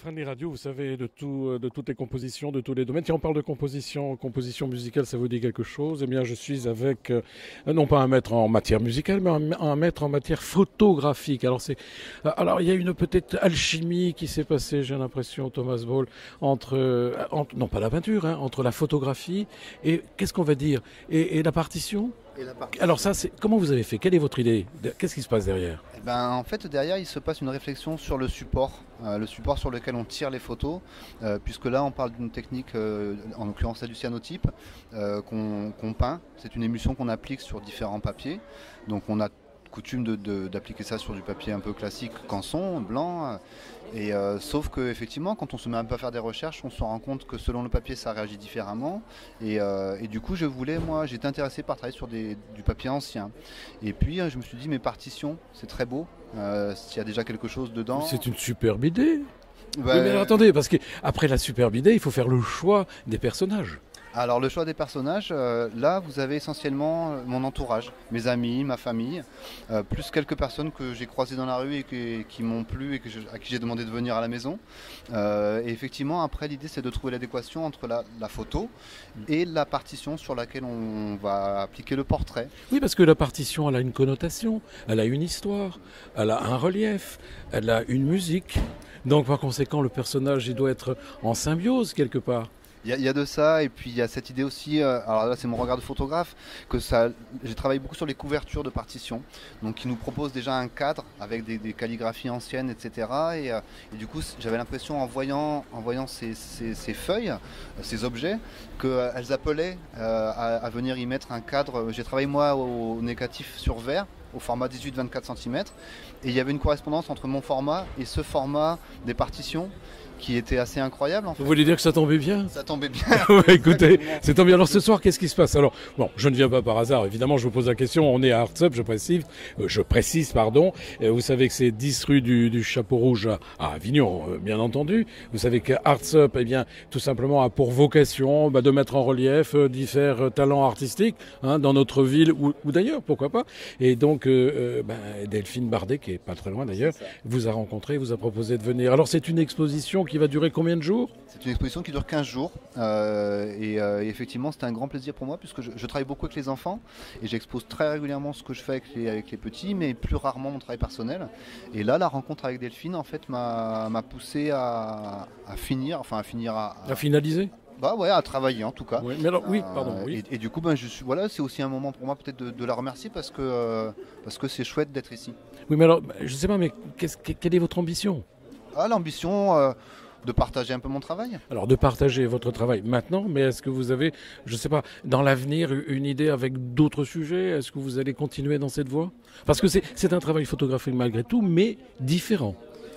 Friendly Radio, vous savez, de toutes les compositions, de tous les domaines. Si on parle de composition musicale, ça vous dit quelque chose? Eh bien, je suis avec, non pas un maître en matière musicale, mais un maître en matière photographique. Alors il y a une peut-être alchimie qui s'est passée, j'ai l'impression, Thomas Ball, non pas la peinture, hein, entre la photographie et, qu'est-ce qu'on va dire, et la partition? Alors ça, comment vous avez fait? Quelle est votre idée? Qu'est-ce qui se passe derrière? En fait, derrière, il se passe une réflexion sur le support sur lequel on tire les photos, puisque là, on parle d'une technique, en l'occurrence celle du cyanotype, qu'on peint. C'est une émulsion qu'on applique sur différents papiers. Donc, on a coutume d'appliquer ça sur du papier un peu classique, canson, blanc. Sauf que effectivement, quand on se met un peu à faire des recherches, on se rend compte que selon le papier, ça réagit différemment. Et du coup, j'étais intéressé par travailler sur du papier ancien. Et puis, je me suis dit, mes partitions, c'est très beau. S'il y a déjà quelque chose dedans. C'est une superbe idée. Oui, mais alors, attendez, parce qu'après la superbe idée, il faut faire le choix des personnages. Alors le choix des personnages, là vous avez essentiellement mon entourage, mes amis, ma famille, plus quelques personnes que j'ai croisées dans la rue et qui m'ont plu et à qui j'ai demandé de venir à la maison. Et effectivement après l'idée c'est de trouver l'adéquation entre la photo et la partition sur laquelle on va appliquer le portrait. Oui, parce que la partition elle a une connotation, elle a une histoire, elle a un relief, elle a une musique. Donc par conséquent le personnage il doit être en symbiose quelque part. Il y a de ça, et puis il y a cette idée aussi, alors là c'est mon regard de photographe, j'ai travaillé beaucoup sur les couvertures de partitions, donc qui nous proposent déjà un cadre avec des calligraphies anciennes, etc. Et du coup j'avais l'impression en voyant ces feuilles, ces objets, qu'elles appelaient à venir y mettre un cadre. J'ai travaillé moi au négatif sur verre, au format 18-24 cm, et il y avait une correspondance entre mon format et ce format des partitions, qui était assez incroyable en fait. Vous voulez dire que ça tombait bien? Ça tombait bien. Écoutez, c'est tant bien. Alors ce soir, qu'est-ce qui se passe? Alors, bon, je ne viens pas par hasard, évidemment, je vous pose la question, on est à Artsup, je précise, vous savez que c'est 10 rue du Chapeau Rouge à Avignon, bien entendu. Vous savez que Artsup, eh bien, tout simplement a pour vocation de mettre en relief divers talents artistiques dans notre ville ou d'ailleurs, pourquoi pas. Et donc, Delphine Bardet, qui est pas très loin d'ailleurs, vous a rencontré, vous a proposé de venir. Alors c'est une exposition qui va durer combien de jours? C'est une exposition qui dure 15 jours effectivement c'était un grand plaisir pour moi puisque je travaille beaucoup avec les enfants et j'expose très régulièrement ce que je fais avec les petits, mais plus rarement mon travail personnel. Et là la rencontre avec Delphine en fait m'a poussé à finaliser. À travailler en tout cas. Oui, mais alors, oui, pardon. Oui. Et du coup, c'est aussi un moment pour moi peut-être de la remercier parce que c'est chouette d'être ici. Oui, mais alors, je sais pas, mais quelle est votre ambition? L'ambition de partager un peu mon travail. Alors de partager votre travail maintenant, mais est-ce que vous avez, je ne sais pas, dans l'avenir une idée avec d'autres sujets? Est-ce que vous allez continuer dans cette voie? Parce que c'est un travail photographique malgré tout, mais différent.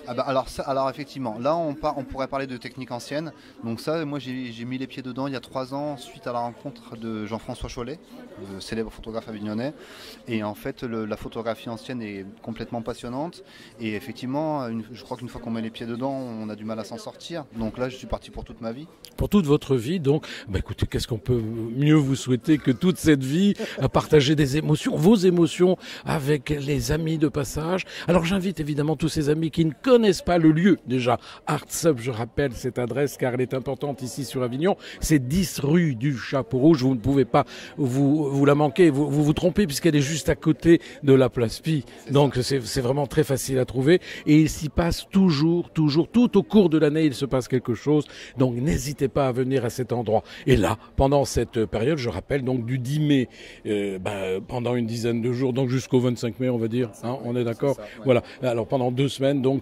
Alors effectivement, là on pourrait parler de techniques anciennes. Donc ça, moi j'ai mis les pieds dedans il y a 3 ans suite à la rencontre de Jean-François Chollet, le célèbre photographe avignonnais. Et en fait la photographie ancienne est complètement passionnante. Et effectivement, je crois qu'une fois qu'on met les pieds dedans, on a du mal à s'en sortir. Donc là je suis parti pour toute ma vie. Pour toute votre vie, donc, écoutez, qu'est-ce qu'on peut mieux vous souhaiter que toute cette vie à partager des émotions, vos émotions avec les amis de passage. Alors j'invite évidemment tous ces amis qui ne connaissent pas le lieu déjà. Artsup, je rappelle cette adresse car elle est importante ici sur Avignon. C'est 10 rue du Chapeau Rouge. Vous ne pouvez pas vous la manquer, vous trompez puisqu'elle est juste à côté de la place Pi. Donc c'est vraiment très facile à trouver et il s'y passe toujours, tout au cours de l'année, il se passe quelque chose. Donc n'hésitez pas à venir à cet endroit. Et là, pendant cette période, je rappelle donc du 10 mai, pendant une dizaine de jours, donc jusqu'au 25 mai, on va dire. On est d'accord? Voilà. Alors pendant 2 semaines, donc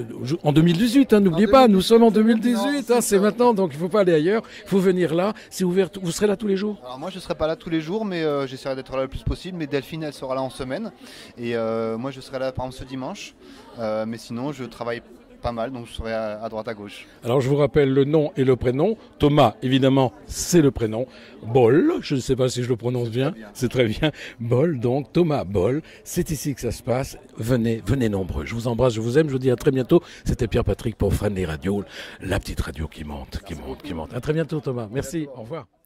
en 2018, n'oubliez pas, nous sommes en 2018, c'est maintenant, donc il ne faut pas aller ailleurs, il faut venir là, c'est ouvert, vous serez là tous les jours? Alors moi je ne serai pas là tous les jours, mais j'essaierai d'être là le plus possible, mais Delphine elle sera là en semaine, et moi je serai là par exemple ce dimanche, mais sinon je travaille pas mal, donc je serai à droite à gauche. Alors je vous rappelle le nom et le prénom. Thomas, évidemment, c'est le prénom. Ball, je ne sais pas si je le prononce bien, c'est très bien. Ball, donc Thomas Ball, c'est ici que ça se passe. Venez nombreux. Je vous embrasse, je vous aime, je vous dis à très bientôt. C'était Pierre Patrick pour Friendly Radio, la petite radio qui monte. À très bientôt Thomas. Merci, au revoir.